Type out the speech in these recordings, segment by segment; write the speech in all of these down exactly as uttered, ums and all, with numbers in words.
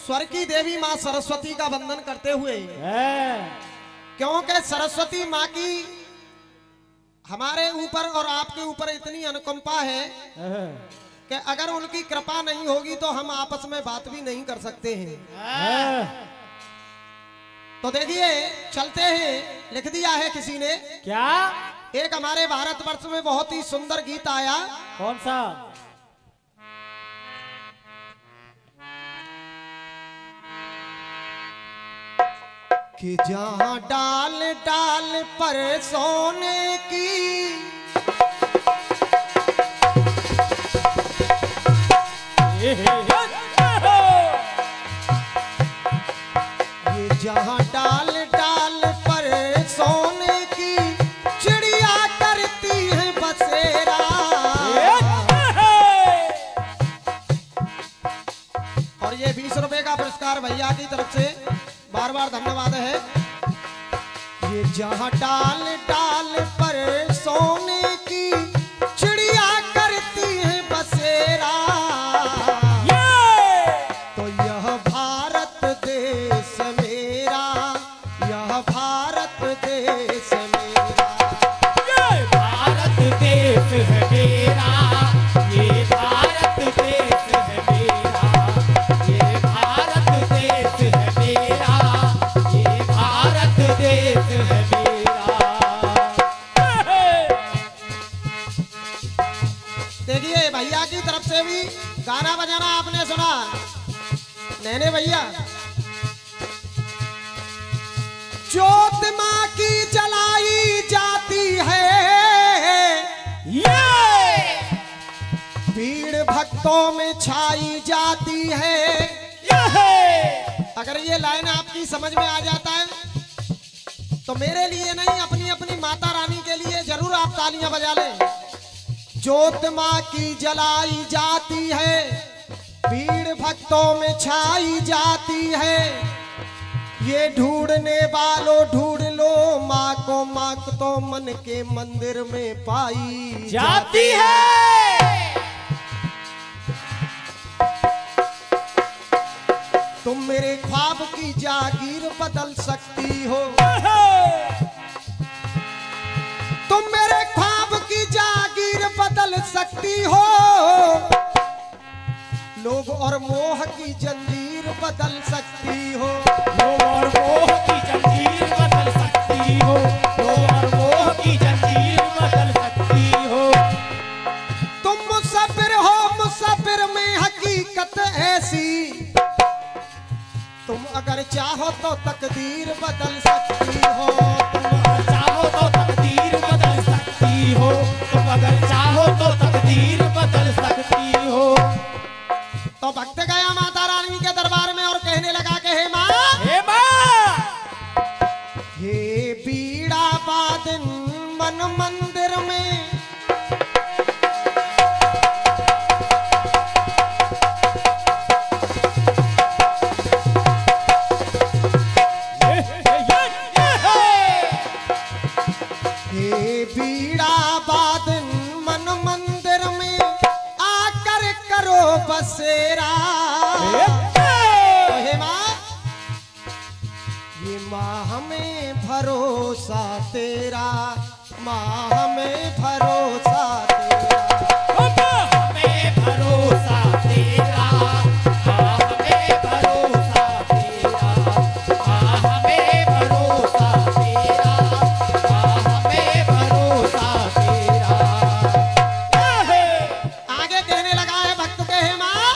स्वर की देवी माँ सरस्वती का वंदन करते हुए, क्योंकि सरस्वती माँ की हमारे ऊपर और आपके ऊपर इतनी अनुकंपा है कि अगर उनकी कृपा नहीं होगी तो हम आपस में बात भी नहीं कर सकते हैं। तो देखिए चलते हैं, लिख दिया है किसी ने। क्या? एक हमारे भारतवर्ष में बहुत ही सुंदर गीत आया। कौन सा? कि जहां डाल डाल पर सोने की ये जहां डाल डाल पर सोने की चिड़िया करती है बसेरा। और ये बीस रुपए का पुरस्कार भैया की तरफ से बार बार धन्यवाद है। ये जहां डाल डाल पर सोने की चिड़िया करती है बसेरा, तो यह भारत देश मेरा, यह भारत देश मेरा, ये भारत देश है मेरा, ये भारत देश है मेरा, ये भारत देश है मेरा, ये भारत देश है मेरा। देखिए भैया की तरफ से भी गाना बजाना आपने सुना, नैने भैया। ज्योत माँ की जलाई जाती है, ये भीड़ भक्तों में छाई जाती है। अगर ये लाइन आपकी समझ में आ जाता है तो मेरे लिए नहीं, अपनी अपनी माता रानी के लिए जरूर आप तालियां बजा लें। ज्योत माँ की जलाई जाती है, भीड़ भक्तों में छाई जाती है। ये ढूंढने वालों ढूंढ लो माँ को, माँ को तो मन के मंदिर में पाई जाती है। तुम मेरे ख्वाब की जागीर बदल सकती हो, तुम मेरे ख्वाब की जागीर बदल सकती हो। लोभ और मोह की जंजीर बदल सकती हो, लोभ और मोह की जंजीर बदल सकती हो, लोभ और मोह की जंजीर बदल सकती हो। तुम मुसाफिर हो, मुसाफिर में हकीकत ऐसी, तुम अगर चाहो तो तकदीर बदल सकती हो, तुम अगर चाहो तो तकदीर बदल सकती हो, तुम अगर चाहो तो तकदीर बदल सकती हो। तो भक्त गया माता रानी के दरबार में और कहने लगा कि हे माँ, हे माँ, हे बीड़ा वादन मन मंदिर में, हे बीड़ा वादन मन मंदिर में आकर करो बसेरा। तो हे माँ, ये माँ हमें भरोसा तेरा, माँ हमें भरोसा तेरा, हमें भरोसा तेरा, हाँ हमें भरोसा तेरा, हाँ हमें भरोसा तेरा, हाँ हमें भरोसा तेरा। आगे कहने लगा है भक्त के, हे माँ,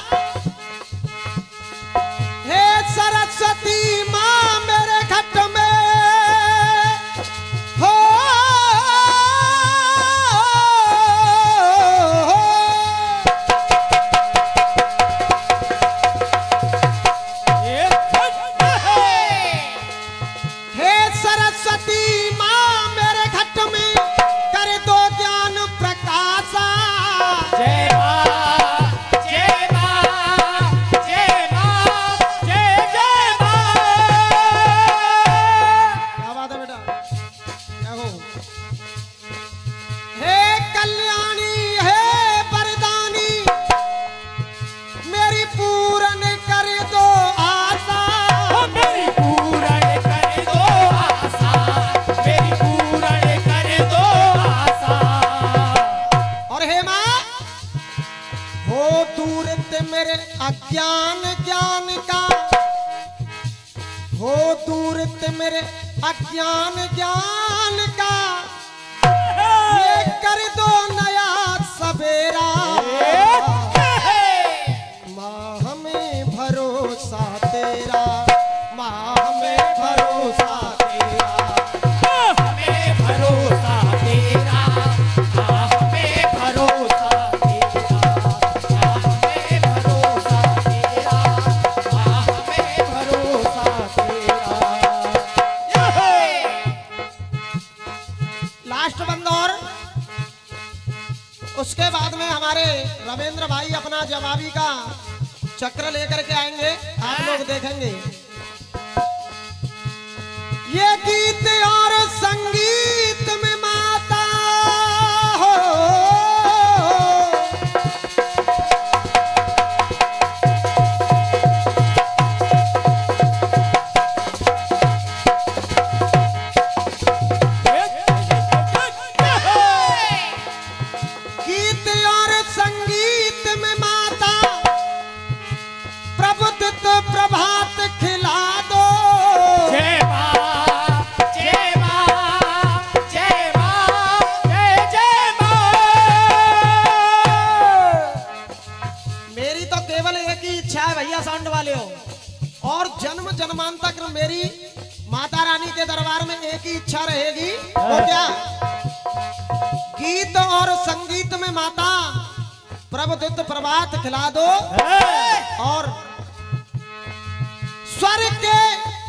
हे सरस्वती माँ मेरे घट में हो, अज्ञान ज्ञान का हो दूर ते मेरे अज्ञान ज्ञान का ये कर दो नया सवेरा माँ हमें भरोसा तेरा माँ हमें भरोसा तेरा हमें भरोसा तेरा हमें भरोसा तेरा हमें भरोसा तेरा हमें भरोसा तेरा। लास्ट बंद और उसके बाद में हमारे रविंद्र भाई अपना जवाबी का चक्र लेकर के आएंगे, आप लोग देखेंगे। ये गीत और संगीत में माता हो गीत और संगीत में माता प्रबुद्ध प्रभात खिला दो। जय मां जय मां जय मां जय जय मां। मेरी तो केवल एक ही इच्छा है भैया साउंड वाले हो, और जन्म जन्मांतर मेरी माता रानी के दरबार में एक ही इच्छा रहेगी, वो क्या? गीत और संगीत में माता प्रबुद्ध प्रभात खिला दो, और स्वर के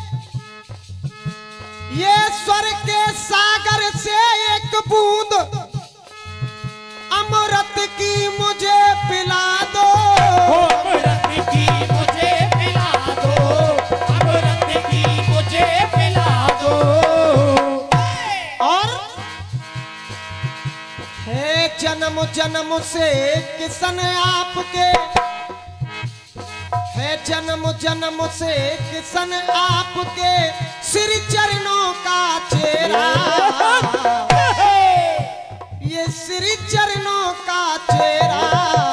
ये स्वर के सागर से एक बूंद अमृत की मुझे पिला दो। अमृत की मुझे पिला दो अमृत की मुझे पिला दो। और है जन्म जन्म से किसन आपके, है जन्म जन्म से किसन आपके श्री चरणों का चेहरा, ये श्री चरणों का चेहरा,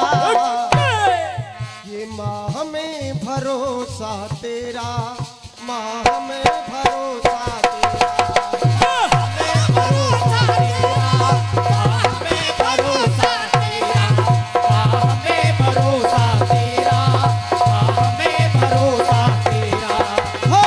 ये माँ हमें भरोसा तेरा माँ हमें भरोसा तेरा। हमें भरोसा तेरा हमें भरोसा तेरा हमें भरोसा तेरा हमें भरोसा तेरा हो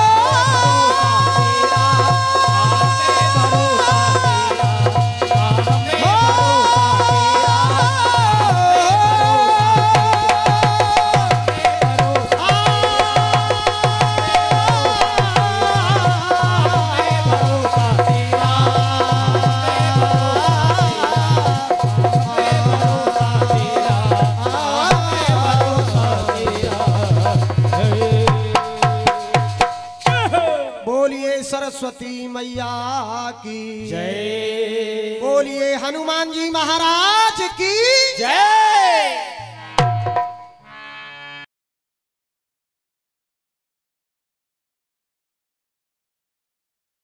बोलिए सरस्वती मैया की जय बोलिए हनुमान जी महाराज की जय।